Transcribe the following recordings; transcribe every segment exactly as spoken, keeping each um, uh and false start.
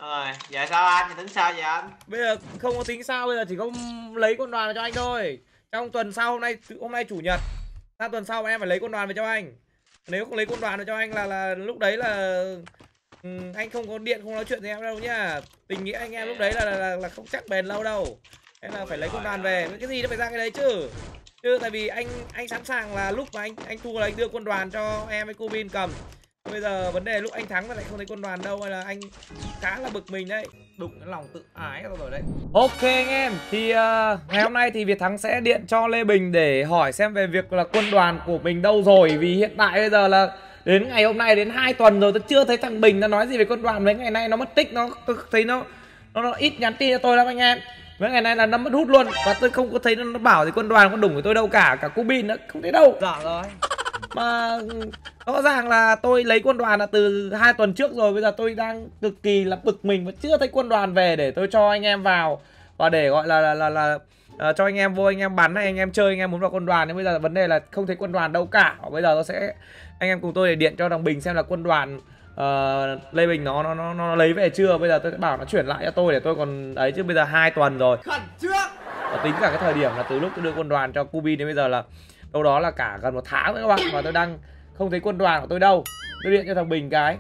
Rồi, giờ sao anh? Tính sao vậy anh? Bây giờ không có tính sao, bây giờ chỉ có lấy quân đoàn cho anh thôi. Trong tuần sau, hôm nay hôm nay chủ nhật, sang tuần sau em phải lấy quân đoàn về cho anh. Nếu không lấy quân đoàn về cho anh là là lúc đấy là ừ, anh không có điện, không nói chuyện với em đâu nhá. Tình nghĩa anh em lúc đấy là là, là, là không chắc bền lâu đâu. Nên là phải lấy quân đoàn về. Cái gì nó phải ra cái đấy chứ. Chứ tại vì anh anh sẵn sàng là lúc mà anh anh thua là anh đưa quân đoàn cho em với cô Bin cầm. Bây giờ vấn đề lúc anh thắng lại không thấy quân đoàn đâu, hay là anh khá là bực mình đấy, đụng cái lòng tự ái rồi đấy. Ok anh em, thì uh, ngày hôm nay thì Việt Thắng sẽ điện cho Lê Bình để hỏi xem về việc là quân đoàn của mình đâu rồi. Vì hiện tại bây giờ là đến ngày hôm nay đến hai tuần rồi tôi chưa thấy thằng Bình nó nói gì về quân đoàn. Mấy ngày nay nó mất tích, nó tôi thấy nó nó, nó ít nhắn tin cho tôi lắm anh em. Mấy ngày nay là nó mất hút luôn, và tôi không có thấy nó, nó bảo thì quân đoàn có đủng với tôi đâu cả, cả cô Bin nữa không thấy đâu. Dạ rồi. Mà rõ ràng là tôi lấy quân đoàn là từ hai tuần trước rồi. Bây giờ tôi đang cực kỳ là bực mình và chưa thấy quân đoàn về để tôi cho anh em vào, và để gọi là là là, là uh, cho anh em vô, anh em bắn hay anh em chơi, anh em muốn vào quân đoàn. Nhưng bây giờ vấn đề là không thấy quân đoàn đâu cả. Và bây giờ tôi sẽ anh em cùng tôi để điện cho thằng Bình xem là quân đoàn uh, Lê Bình nó, nó nó nó lấy về chưa. Bây giờ tôi sẽ bảo nó chuyển lại cho tôi để tôi còn ấy, chứ bây giờ hai tuần rồi. Khẩn trương. Và tính cả cái thời điểm là từ lúc tôi đưa quân đoàn cho Cubi đến bây giờ là đâu đó là cả gần một tháng nữa các bạn, và tôi đang không thấy quân đoàn của tôi đâu. Tôi điện cho thằng Bình cái.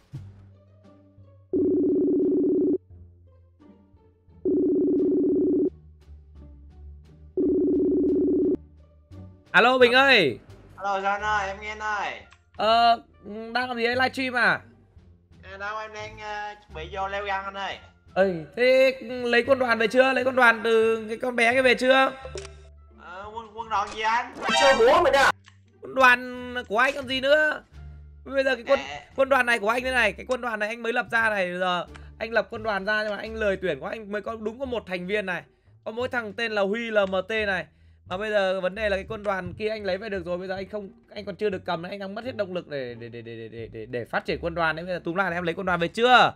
Alo Bình ơi. Alo sao anh ơi, em nghe anh ơi. Ờ, đang làm gì đấy, livestream à? À, đâu em đang uh, chuẩn bị vô leo găng anh ơi. Ơi, thế lấy quân đoàn về chưa? Lấy quân đoàn từ cái con bé cái về chưa? À, quân, quân đoàn gì anh? Chơi búa mình à? Quân đoàn của anh còn gì nữa. Bây giờ cái quân à. quân đoàn này của anh thế này, cái quân đoàn này anh mới lập ra này. Bây giờ anh lập quân đoàn ra nhưng mà anh lười tuyển quá, anh mới có đúng có một thành viên này. Có mỗi thằng tên là Huy lờ em tê này. Mà bây giờ vấn đề là cái quân đoàn kia anh lấy về được rồi, bây giờ anh không anh còn chưa được cầm, anh đang mất hết động lực để để để để để để, để phát triển quân đoàn đấy. Bây giờ túm lại là em lấy quân đoàn về chưa?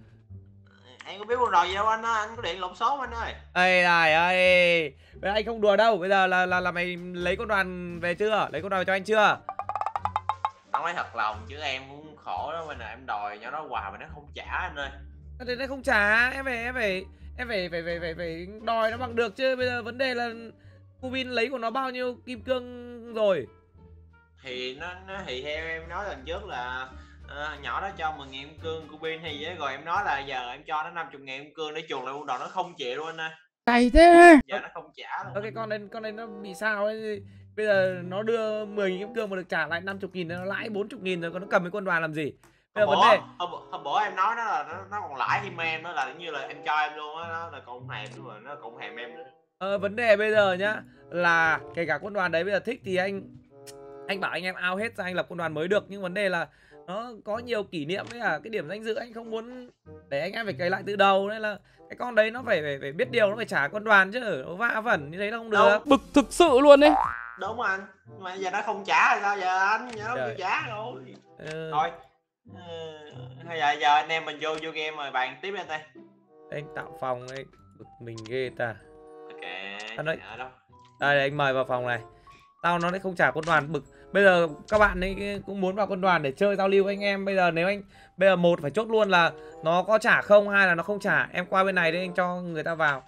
Anh có biết quân đoàn gì đâu anh ơi, anh có điện lộn số anh ơi. Ê này ơi, bây giờ anh không đùa đâu. Bây giờ là là là mày lấy quân đoàn về chưa? Lấy quân đoàn về cho anh chưa? Anh nói thật lòng chứ em cũng khổ lắm, bây giờ em đòi cho nó quà mà nó không trả anh ơi. Thế nó không trả, em phải em phải em phải phải phải phải, phải đòi nó bằng được chứ. Bây giờ vấn đề là Cubin lấy của nó bao nhiêu kim cương rồi? Thì nó, nó thì theo em nói lần trước là uh, nhỏ đó cho mười nghìn kim cương Cubin hay gì đó, rồi em nói là giờ em cho nó năm mươi nghìn kim cương để chuồn lại quân đoàn, nó không chịu luôn anh ơi. Cày thế. Giờ nó không trả luôn. Ok, con này con này nó bị sao ấy? Bây giờ nó đưa mười nghìn kim cương mà được trả lại năm mươi nghìn, nó lãi bốn mươi nghìn rồi, còn nó cầm cái quân đoàn làm gì? Bây giờ hôm vấn đề hôm, hôm bữa em nói nó là nó, nó còn lãi thêm em nữa, là như là em cho em luôn á, nó là cộng hèm nữa mà, nó cộng hèm em nữa. Ờ, vấn đề bây giờ nhá là kể cả quân đoàn đấy bây giờ thích thì anh anh bảo anh em out hết ra anh lập quân đoàn mới được, nhưng vấn đề là nó có nhiều kỷ niệm với cả cái điểm danh dự, anh không muốn để anh em phải cày lại từ đầu, nên là cái con đấy nó phải phải, phải biết điều, nó phải trả quân đoàn chứ, nó vạ vẩn như thế là không được. Đâu. Bực thực sự luôn đấy. Đúng anh, nhưng mà giờ nó không trả thì sao giờ anh, giờ nó không trả rồi. Ừ. Thôi ừ, bây giờ giờ anh em mình vô vô game rồi bàn tiếp anh đây. Anh tạo phòng ấy, bực mình ghê ta. Ok anh ơi, đâu. Đây anh mời vào phòng này. Tao nó lại không trả quân đoàn, bực. Bây giờ các bạn ấy cũng muốn vào quân đoàn để chơi giao lưu anh em. Bây giờ nếu anh bây giờ một phải chốt luôn là nó có trả không, hai là nó không trả. Em qua bên này để anh cho người ta vào.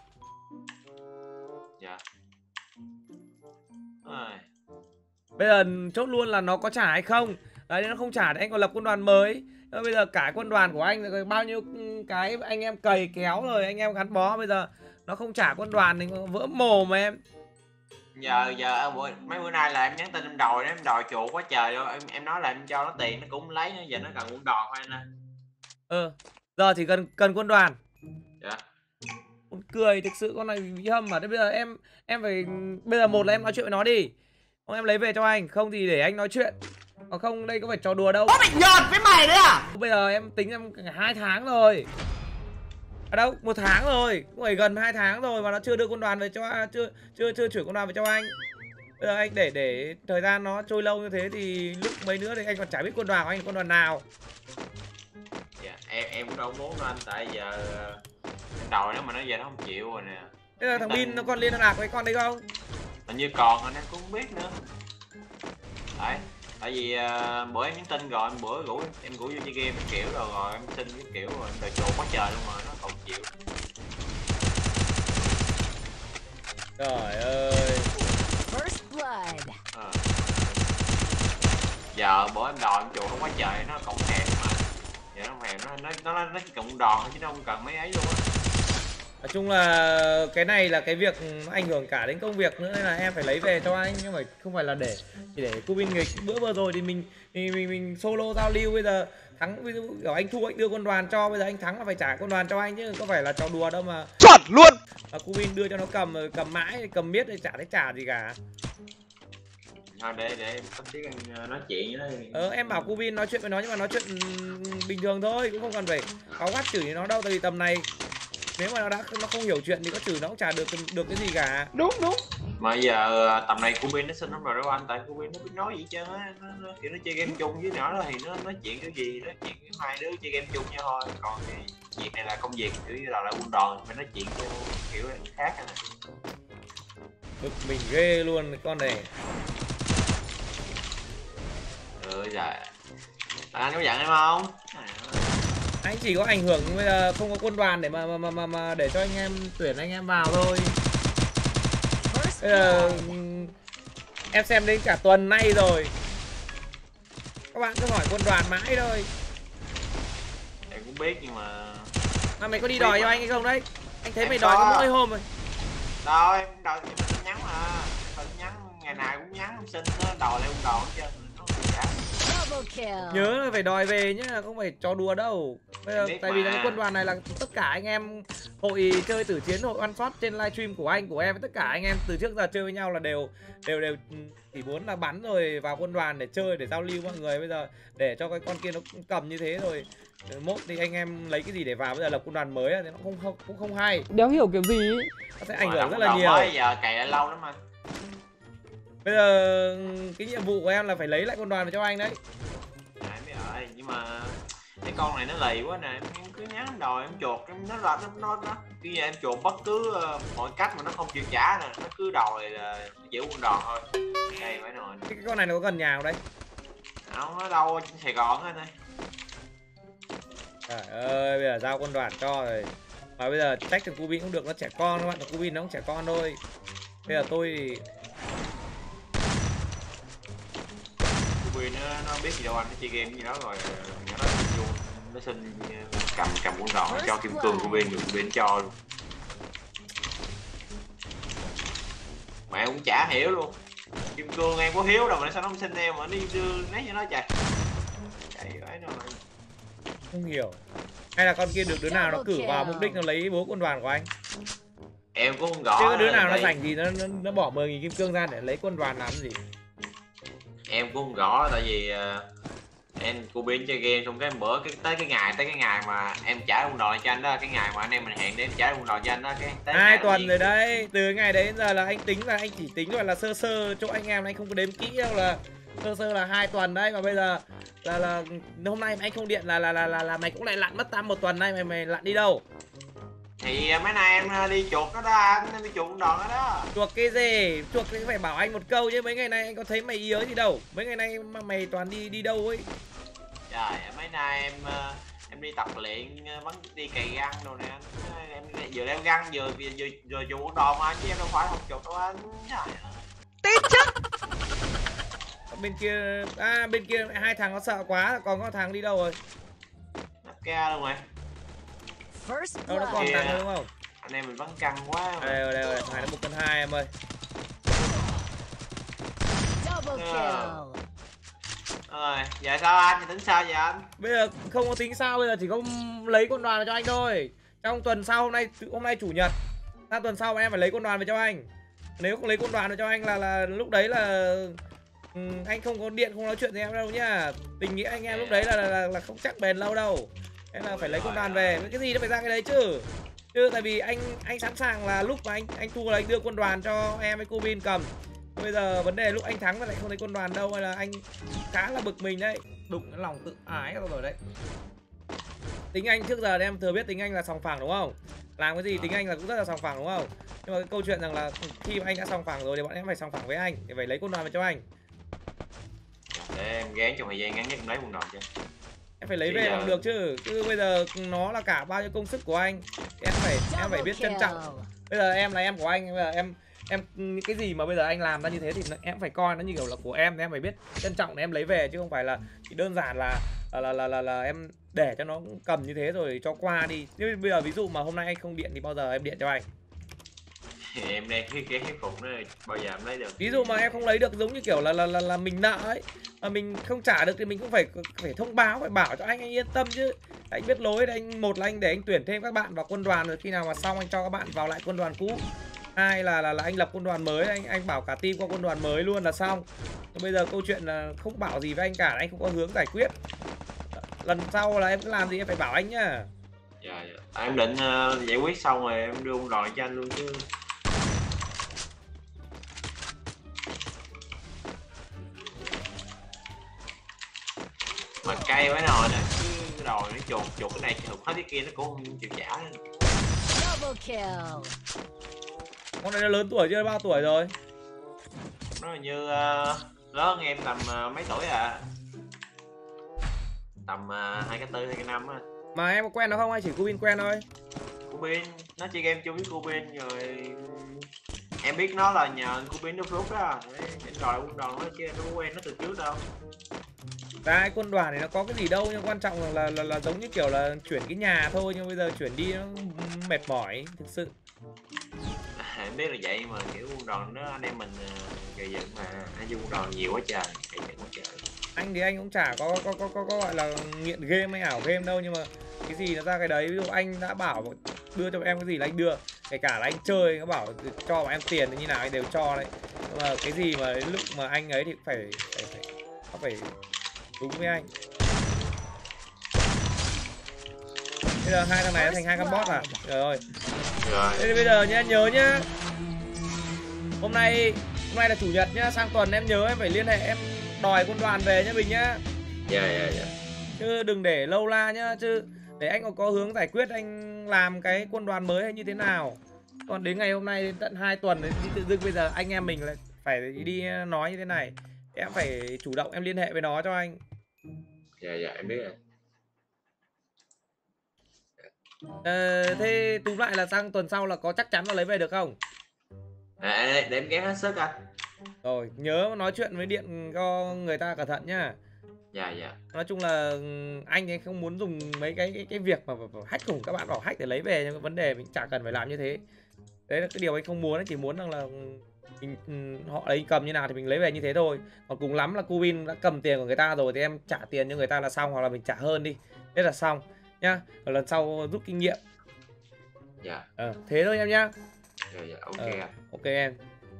Dạ. À. Bây giờ chốt luôn là nó có trả hay không. Đấy, nếu nó không trả thì anh còn lập quân đoàn mới. Bây giờ cả quân đoàn của anh rồi bao nhiêu cái anh em cày kéo rồi anh em gắn bó, bây giờ nó không trả quân đoàn thì vỡ mồm mà em. Giờ giờ mấy bữa nay là em nhắn tin em đòi, em đòi chuột quá trời đâu. Em em nói là em cho nó tiền nó cũng lấy nữa, giờ nó cần quân đoàn thôi anh ơi. Ừ, giờ chỉ cần cần quân đoàn. Dạ. Con cười thực sự, con này bị hâm mà. Thế bây giờ em em phải bây giờ một là em nói chuyện với nó đi. Không em lấy về cho anh, không thì để anh nói chuyện. Còn không đây có phải trò đùa đâu. Có bị nhợt với mày đấy à? Bây giờ em tính em hai tháng rồi. À đâu, một tháng rồi, cũng phải gần hai tháng rồi mà nó chưa đưa quân đoàn về cho, chưa chưa chưa chuyển quân đoàn về cho anh. Bây giờ anh để để thời gian nó trôi lâu như thế thì lúc mấy nữa thì anh còn chả biết quân đoàn của anh quân đoàn nào. Dạ, em em cũng đâu muốn đâu anh, tại giờ em đòi nó mà nó giờ nó không chịu rồi nè. Thế là thằng Bin nó còn liên lạc với con đấy không? Hình như còn anh em cũng không biết nữa. Đấy, tại vì uh, bữa em nhắn tin rồi, bữa rủ em rủ vô chơi game kiểu rồi rồi em tin cái kiểu rồi em đòi chuột quá trời luôn mà nó còn chịu. Trời ơi. First blood. À. Giờ bữa em đòi em chuột nó quá trời nó còn hèn mà. Giờ nó hèn nó nó nó nó chỉ cần đòn thôi chứ nó không cần mấy ấy luôn á. Nói chung là cái này là cái việc ảnh hưởng cả đến công việc nữa nên là em phải lấy về cho anh, nhưng mà không phải là để chỉ để Cubin nghịch. Bữa vừa rồi thì mình mình mình, mình solo giao lưu, bây giờ thắng ví dụ kiểu anh thua anh đưa quân đoàn cho, bây giờ anh thắng là phải trả quân đoàn cho anh chứ có phải là trò đùa đâu mà. Chuẩn luôn. Mà Cubin đưa cho nó cầm cầm mãi cầm miết để trả thấy trả gì cả. Thôi để để em sắp xếp anh nói chuyện với nó. Ờ em bảo Cubin nói chuyện với nó nhưng mà nói chuyện bình thường thôi, cũng không cần phải cáu gắt chửi nó đâu, tại vì tầm này nếu mà nó đã nó không hiểu chuyện thì có chửi nó cũng chả được được cái gì cả. Đúng đúng. Mà giờ tầm này Cubin nó xin lắm rồi đâu anh, tại Cubin nó biết nói gì chứ á, nó, nó kiểu nó chơi game chung với nhỏ đó thì nó nói chuyện kiểu gì nói chuyện với hai đứa chơi game chung nhau thôi, còn cái việc này là công việc kiểu như là là quân đoàn phải nói chuyện theo kiểu khác này. Bực mình ghê luôn con này. Ừ dạ. Anh có giận em không? Anh chỉ có ảnh hưởng bây giờ không có quân đoàn để mà mà mà mà, mà để cho anh em tuyển anh em vào thôi. Bây giờ em xem đến cả tuần nay rồi, các bạn cứ hỏi quân đoàn mãi thôi. Em cũng biết nhưng mà Mà mày có đi đòi cho anh hay không đấy? Anh thấy em mày có. đòi có mỗi hôm rồi. đâu em đòi em tin nhắn mà tin nhắn ngày nào cũng nhắn xin nó đòi lại quân đoàn hết trơn nó không trả. Double kill. Nhớ là phải đòi về nhá, không phải trò đùa đâu. Bây giờ Biết tại vì mà. cái quân đoàn này là tất cả anh em hội chơi tử chiến, hội one shot trên livestream của anh của em, tất cả anh em từ trước giờ chơi với nhau là đều đều đều chỉ muốn là bắn rồi vào quân đoàn để chơi để giao lưu mọi người. Bây giờ để cho cái con kia nó cầm như thế rồi mốt thì anh em lấy cái gì để vào, bây giờ lập quân đoàn mới thì nó không không cũng không hay, Đéo hiểu kiểu gì. nó sẽ ảnh Mà hưởng làm rất quân là đoàn nhiều. mới giờ cày lại lâu lắm anh. Bây giờ cái nhiệm vụ của em là phải lấy lại quân đoàn cho anh đấy. Dạ em biết rồi nhưng mà cái con này nó lì quá nè, em cứ nhắn em đòi em chuột em nó là nó nó nó khi giờ em chuột bất cứ uh, mọi cách mà nó không chịu trả nè, nó cứ đòi là giữ quân đoàn thôi. Đây phải rồi. Cái con này nó có gần nhà không đấy? Không, nó đâu trên Sài Gòn anh ơi. Trời ơi, bây giờ giao quân đoàn cho rồi. Mà bây giờ trách thằng Cubin cũng được, nó trẻ con các bạn, thằng Cubin nó cũng trẻ con thôi. Bây giờ tôi thì Cubin nó, nó biết gì đâu anh, nó chơi game gì đó rồi nhỏ nó xin luôn, nó xin cầm cầm quân đoàn cho kim cương Cubin rồi Cubin cho luôn. Mẹ cũng chả hiểu luôn. Kim cương em có hiếu đâu mà sao nó không xin em mà đi đưa lấy cho nó chạy. Chạy vậy rồi. không hiểu. Hay là con kia được đứa nào nó cử vào mục đích nó lấy bố quân đoàn của anh. Em cũng không rõ. Chứ có đứa nào nó tại... rảnh gì nó, nó nó bỏ mười nghìn kim cương ra để lấy quân đoàn làm gì. Em cũng không rõ tại vì uh, em Cubin chơi game xong cái bữa cái tới cái ngày tới cái ngày mà em trả quân đoàn cho anh đó, cái ngày mà anh em mình hẹn để em trả quân đoàn cho anh đó, cái tới Hai ngày tuần gì... rồi đấy, từ ngày đấy đến giờ là anh tính là anh chỉ tính gọi là sơ sơ chỗ anh em, anh không có đếm kỹ đâu, là sơ sơ là hai tuần đấy. Mà bây giờ là là hôm nay anh không điện là là là là, là mày cũng lại lặn mất tam một tuần nay, mày mày lặn đi đâu? Thì mấy nay em đi chuột nó đó anh, em đi chuột quân đoàn đó đó. Chuột cái gì? Chuột thì phải bảo anh một câu chứ, mấy ngày nay anh có thấy mày ý ới gì đâu. Mấy ngày nay mà mày toàn đi đi đâu ấy. Trời, mấy nay em em đi tập luyện bắn đi cày găng đồ nè anh. Em vừa leo găng vừa vừa vừa, vừa chuột quân đoàn mà chứ em đâu phải không chuột đâu anh. Trời ơi. Tít chắc. Bên kia à, bên kia hai thằng nó sợ quá, còn có thằng đi đâu rồi? Nắp ca luôn rồi. Đâu nó còn Kìa. thằng nữa đúng không? Anh em mình bắn căng quá mà. Đây rồi, đây rồi, thằng nó một con hai em ơi. Double kill. Rồi, giờ sao anh? Thì tính sao vậy anh? Bây giờ không có tính sao, bây giờ chỉ có lấy quân đoàn cho anh thôi. Trong tuần sau, hôm nay hôm nay chủ nhật, sang tuần sau em phải lấy quân đoàn về cho anh. Nếu không lấy quân đoàn về cho anh là là lúc đấy là ừ, anh không có điện, không nói chuyện với em đâu nhá. Tình nghĩa anh em lúc đấy là là, là, là không chắc bền lâu đâu. Nên là phải lấy quân đoàn về. Cái gì nó phải ra cái đấy chứ. Chứ tại vì anh anh sẵn sàng là lúc mà anh anh thua là anh đưa quân đoàn cho em với Cubin cầm. Bây giờ vấn đề lúc anh thắng mà lại không lấy quân đoàn đâu, hay là anh khá là bực mình đấy. Đụng cái lòng tự ái rồi đấy. Tính anh trước giờ em thừa biết tính anh là sòng phẳng đúng không? Làm cái gì tính anh là cũng rất là sòng phẳng đúng không? Nhưng mà cái câu chuyện rằng là khi mà anh đã sòng phẳng rồi thì bọn em phải sòng phẳng với anh, để phải lấy quân đoàn về cho anh. Để em gán trong thời gian ngắn nhất em lấy quân đoàn cho. Em phải lấy Chứ về giờ- bằng được chứ. Chứ bây giờ nó là cả bao nhiêu công sức của anh. Em phải em phải biết trân trọng. Bây giờ em là em của anh, bây giờ em em những cái gì mà bây giờ anh làm ra như thế thì nó, em phải coi nó như kiểu là của em, em phải biết trân trọng để em lấy về chứ không phải là chỉ đơn giản là là là là, là, là em để cho nó cầm như thế rồi cho qua đi. Nhưng bây giờ ví dụ mà hôm nay anh không điện thì bao giờ em điện cho anh? Em đang cái cái khắc phục nó bao giờ em lấy được. Ví dụ mà em không lấy được giống như kiểu là là là, là mình nợ ấy, mà mình không trả được thì mình cũng phải phải thông báo, phải bảo cho anh anh yên tâm chứ. Anh biết lối đấy, anh một là anh để anh tuyển thêm các bạn vào quân đoàn, rồi khi nào mà xong anh cho các bạn vào lại quân đoàn cũ. Hai là là, là anh lập quân đoàn mới, anh anh bảo cả team qua quân đoàn mới luôn là xong. Bây giờ câu chuyện là không bảo gì với anh cả, anh không có hướng giải quyết. Lần sau là em cứ làm gì em phải bảo anh nhá. Dạ, dạ. À, em định uh, giải quyết xong rồi em đưa con đòi cho anh luôn chứ. Mà cay quá nồi nè, chứ cái đòi nó chuột chuột cái này chuột hết cái kia nó cũng không chịu trả nữa. Double kill. Con này nó lớn tuổi chưa, bao tuổi rồi? Nó là như uh, lớn em tầm uh, mấy tuổi à, tầm uh, hai cái tư hai cái năm á. Mà em có quen nó không hay chỉ cô Bin quen thôi? Cô Bin nó chơi game chung với cô Bin rồi em biết nó là nhờ cô Bin nó rút đó. Đấy, em đòi quân đoàn nó chứ em đâu có quen nó từ trước đâu. Ra quân đoàn thì nó có cái gì đâu, nhưng quan trọng là, là là là giống như kiểu là chuyển cái nhà thôi, nhưng bây giờ chuyển đi nó mệt mỏi thực sự. À, em biết là vậy mà kiểu quân đoàn nó anh em mình uh, gầy dựng mà anh quân đoàn nhiều quá trời, gầy dựng quá trời. Anh thì anh cũng chả có có có có, có gọi là nghiện game hay ảo game đâu, nhưng mà cái gì nó ra cái đấy. Ví dụ anh đã bảo đưa cho em cái gì là anh đưa, kể cả là anh chơi nó bảo cho bọn em tiền thì như nào anh đều cho đấy. Nhưng mà cái gì mà lúc mà anh ấy thì cũng phải phải phải nó phải đúng với anh. Bây giờ hai thằng này nó thành hai con boss à? Trời ơi. Rồi. Thế thì bây giờ nhá, nhớ nhá. Hôm nay hôm nay là chủ nhật nhá, sang tuần em nhớ em phải liên hệ em đòi quân đoàn về nhá Bình nhá. Dạ dạ dạ. Chứ đừng để lâu la nhá, chứ để anh còn có hướng giải quyết anh làm cái quân đoàn mới hay như thế nào. Còn đến ngày hôm nay đến tận hai tuần thì tự dưng bây giờ anh em mình lại phải đi nói như thế này. Em phải chủ động em liên hệ với nó cho anh. Dạ dạ em biết rồi. Ờ, thế túm lại là sang tuần sau là có chắc chắn là lấy về được không? À, để em gán hết sức anh. Rồi, nhớ nói chuyện với điện cho người ta cẩn thận nhá. Dạ dạ. Nói chung là anh ấy không muốn dùng mấy cái cái, cái việc mà hack cùng các bạn bảo hack để lấy về, nhưng vấn đề mình chả cần phải làm như thế. Đấy là cái điều anh không muốn, chỉ muốn rằng là mình họ lấy cầm như nào thì mình lấy về như thế thôi. Còn cùng lắm là cô Bin đã cầm tiền của người ta rồi thì em trả tiền cho người ta là xong, hoặc là mình trả hơn đi. Thế là xong nhá. Ở lần sau rút kinh nghiệm. Dạ. Ờ, thế thôi em nhá. Dạ dạ ok Ờ, anh. ok em.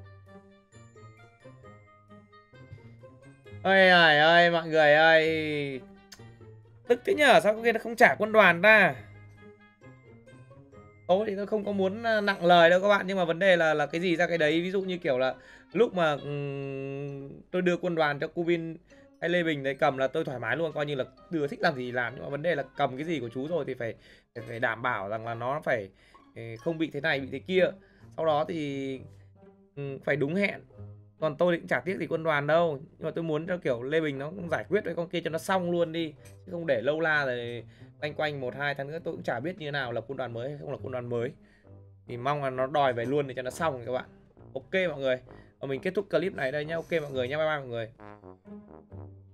Ôi trời ơi mọi người ơi, tức thế nhở, sao cái nó không trả quân đoàn ta. Tôi thì tôi không có muốn nặng lời đâu các bạn, nhưng mà vấn đề là là cái gì ra cái đấy. Ví dụ như kiểu là lúc mà um, tôi đưa quân đoàn cho cô Bin hay Lê Bình đấy cầm là tôi thoải mái luôn, coi như là đưa thích làm gì làm. Nhưng mà vấn đề là cầm cái gì của chú rồi thì phải phải, phải đảm bảo rằng là nó phải không bị thế này bị thế kia. Sau đó thì um, phải đúng hẹn. Còn tôi cũng chả tiếc gì quân đoàn đâu, nhưng mà tôi muốn cho kiểu Lê Bình nó cũng giải quyết với con kia cho nó xong luôn đi, chứ không để lâu la rồi quanh quanh một hai tháng nữa tôi cũng chả biết như thế nào là quân đoàn mới hay không là quân đoàn mới. Thì mong là nó đòi về luôn để cho nó xong các bạn. Ok mọi người, và mình kết thúc clip này đây nhá. Ok mọi người nhá, bye bye mọi người.